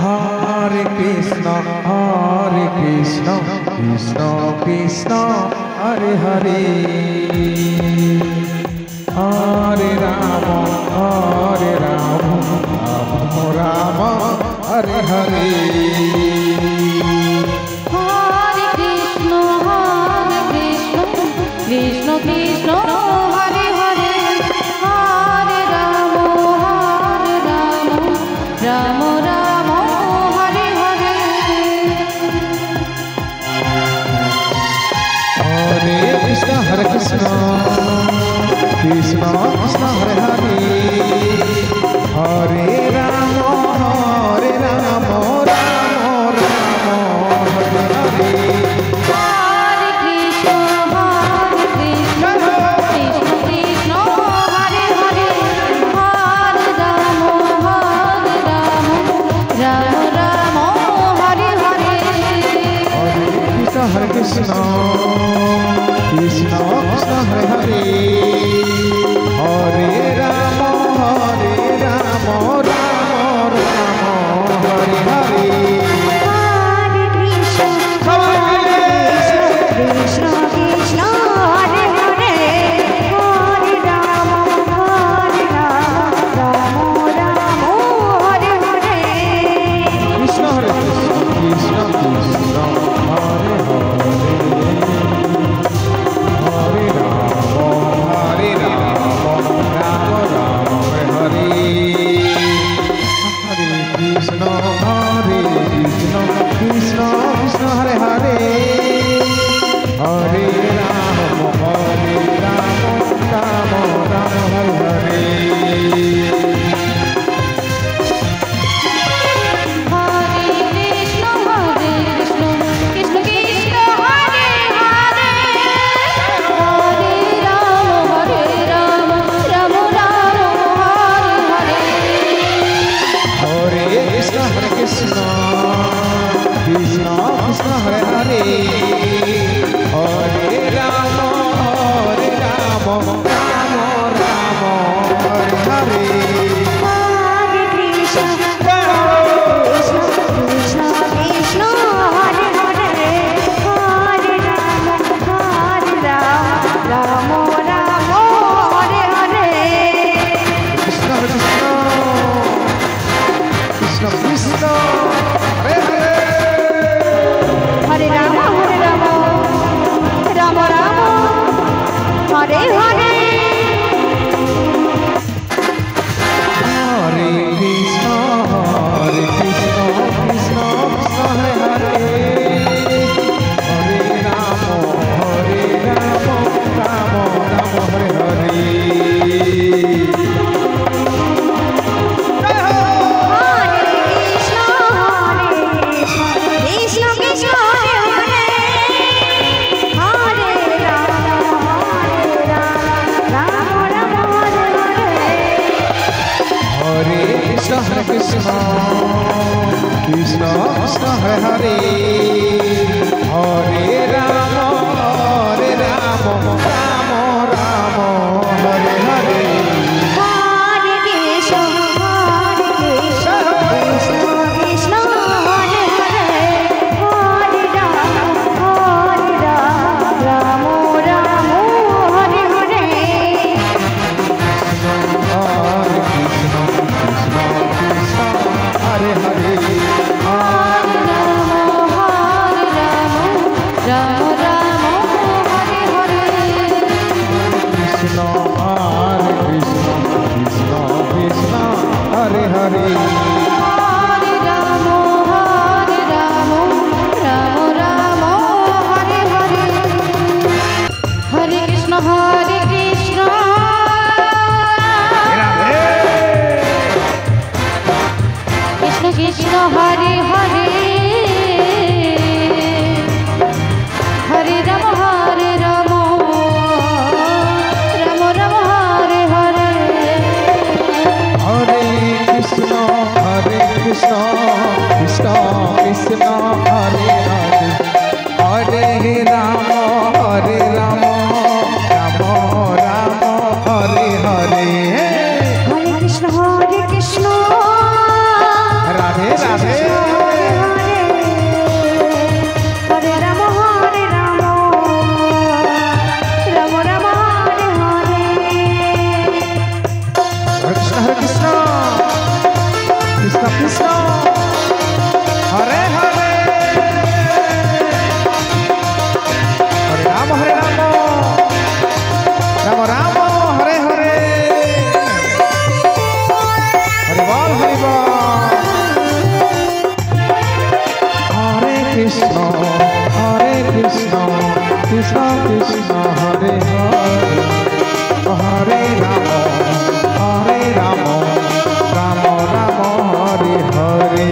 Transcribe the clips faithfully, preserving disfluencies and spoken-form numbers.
Hare Krishna, Hare Krishna, Krishna Krishna, Hare Hare, Hare Rama, Hare Rama, Rama Rama, Hare Hare. Hare Krishna, Hare Krishna, Krishna Krishna, Hare Hare, Hare Rama, Hare Rama, Rama Rama, Hare Hare. Hare Krishna, Hare Krishna, Krishna Krishna, Hare Hare, Hare Rama, Hare Rama, Rama Rama, Hare Hare. Hare Krishna, Hare Krishna, Krishna Krishna, Hare Hare, Hare Rama, Hare Rama, Rama Rama, Hare Hare. Hare Krishna, Krishna Krishna, Hare Hare, Hare Rama, Hare Rama, Rama Rama, Hare Hare. Hare Krishna, Hare Krishna, Krishna Krishna, Hare Hare, Hare Rama, Hare Rama, Rama Rama, Hare Hare. Krishna Hare Krishna, Krishna Krishna, Hare Hare, Hare Rama, Hare Rama, Rama Rama, Hare Hare. Hare Krishna, Hare Krishna, Krishna Krishna, Hare Hare, Hare Rama, Hare Rama, Rama Rama, Hare Hare. Hare Krishna, Hare Krishna, Krishna Krishna, Hare Hare, Hare Rama, Hare Rama, Rama Rama, Hare Hare. Hare Krishna, Hare Krishna, Krishna Krishna, Hare Hare, Hare Rama, Hare Rama, Rama Rama, Hare Hare. Hare Krishna, Hare Krishna, Krishna Krishna, Hare Hare, Hare Rama, Hare Rama, Rama Rama, Hare Hare. Krishna Krishna, Krishna Krishna, Hare Hare, Hare Rama, Hare Rama, Rama Rama, Hare Hare. Hare Krishna, Hare Krishna, Krishna Krishna, Hare Hare, Hare Rama, Hare Rama, Rama Rama, Hare Hare. Krishna Krishna, Hare Hare, Hare Rama, Hare Rama, Rama Rama, Hare Hare. Hare Krishna, Hare Krishna, Krishna Krishna, Hare Hare, Hare Rama, Hare Rama, Rama Rama, Hare Hare. Hare Krishna, Hare Krishna, Krishna Krishna, Hare Hare, Hare Rama, Hare Rama, Rama Rama, Hare Hare. Hare Krishna, Krishna Krishna, Hare Hare, Hare Rama, Hare Rama, Rama Rama, Hare Hare. Krishna, Hare Krishna, Krishna Krishna, Hare Hare. Hare Rama, Hare Rama, Rama Rama, Hare Hare. Hare Krishna, Hare Krishna, Krishna Krishna, Hare Hare, Hare Rama, Hare Rama, Rama Rama, Hare Hare. Hare Krishna, Hare Krishna, Krishna Krishna, Hare Hare, Hare Rama, Hare Rama, Rama Rama, Hare Hare. Hare Krishna, Hare Krishna, Radhe Radhe. Krishna Krishna Hare Hare Hare Rama Hare Rama Rama Rama Hare Hare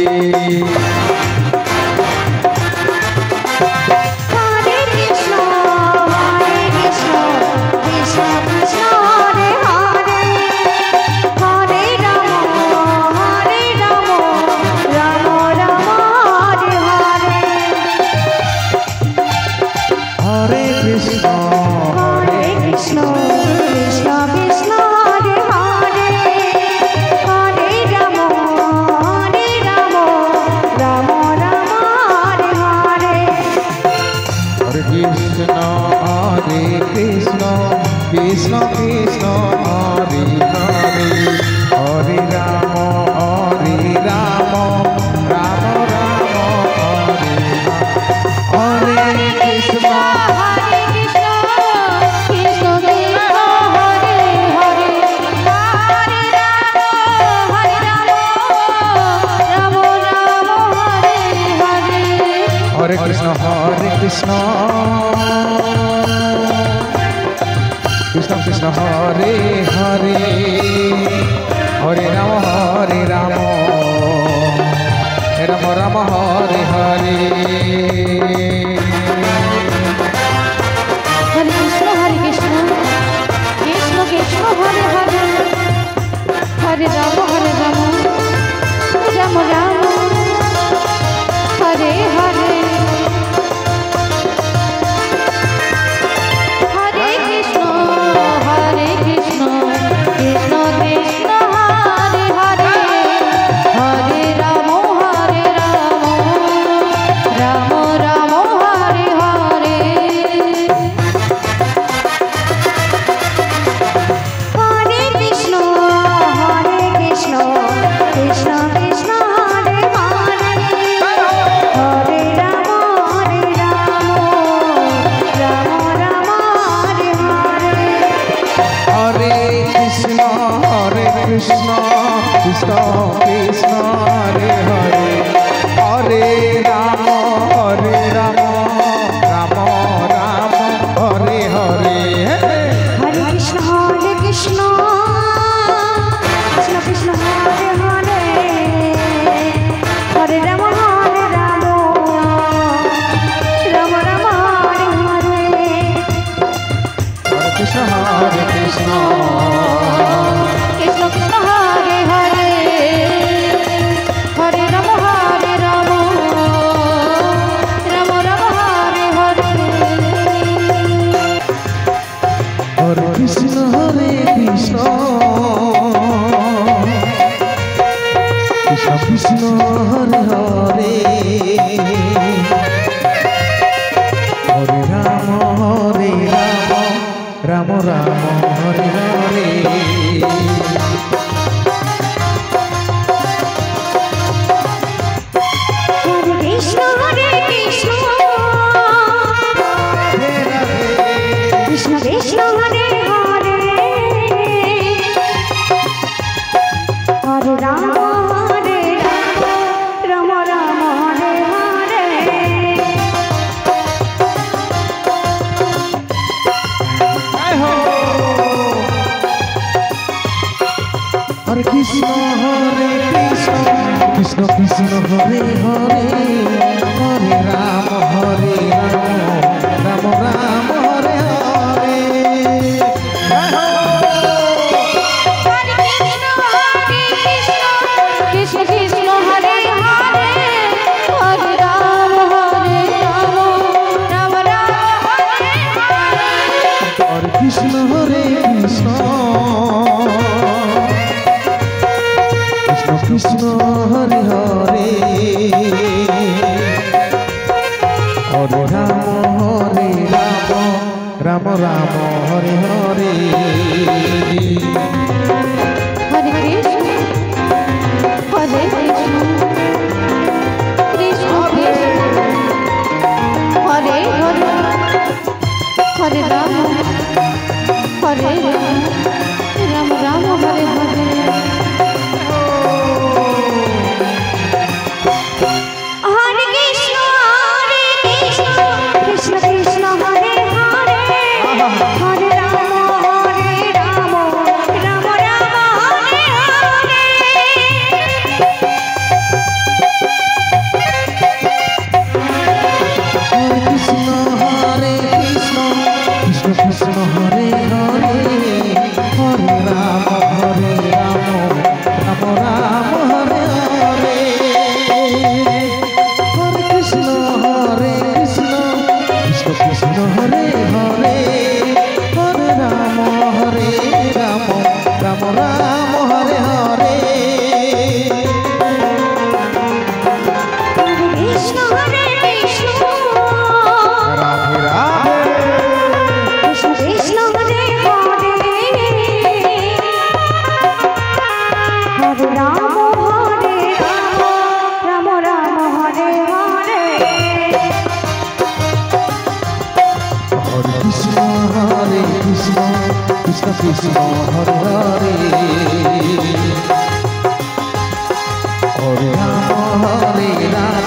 Krishna Krishna Hare Hare Hare Rama Hare Rama Rama Rama Hare Hare Hare Krishna Hare Krishna Krishna Krishna Hare Hare Hare Rama Hare Rama Rama Rama Hare Hare Hare Krishna Hare Krishna Krishna Krishna Hare Hare Hare Rama Hare Rama Rama Rama Hare Hare Hare Krishna Hare Krishna Krishna Krishna Hare Hare Hare Rama Hare Rama Rama Rama Hare Hare Krishna Krishna Krishna Hare Hare Hare Rama Hare Rama Rama Rama Hare Hare Hare Krishna Hare Krishna Krishna Krishna Hare Hare Hare Rama Hare Rama Rama Rama Hare Hare Hare Krishna Hare Krishna Krishna Krishna Hare Hare Hare Rama Hare Rama Rama Rama Hare Hare Hare Krishna Hare Krishna Krishna Krishna Hare Hare Hare Rama Hare Rama Rama Rama Hare Hare Krishna Hare Krishna Krishna Krishna Hare Hare Hare Rama Hare Rama Rama Rama Hare Hare Hare Krishna Hare Krishna Krishna Krishna Hare Hare Hare Rama Hare Rama Rama Rama Hare Hare Krishna Krishna Hare Hare Hare Rama Hare Rama Rama Rama Hare Hare Hare Krishna Hare Krishna Krishna Krishna Hare Hare Hare Rama Hare Rama Rama Rama Hare Hare Hare Krishna Hare Krishna Krishna Krishna Hare Hare Hare Rama Hare Rama Rama Hare Hare Hare Krishna Hare Krishna Krishna Krishna Hare Krishna Hare Hare Hare Ram Hare Ram